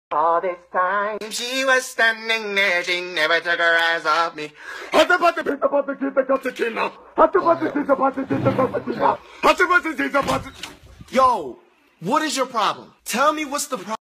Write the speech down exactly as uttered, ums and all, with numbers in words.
All this time she was standing there, she never took her eyes off me. Hot the butter, pizza, butter, pizza, butter, pizza, hot the butter, pizza, butter, pizza, butter, pizza, hot the butter, pizza, butter. Yo, what is your problem? Tell me what's the problem.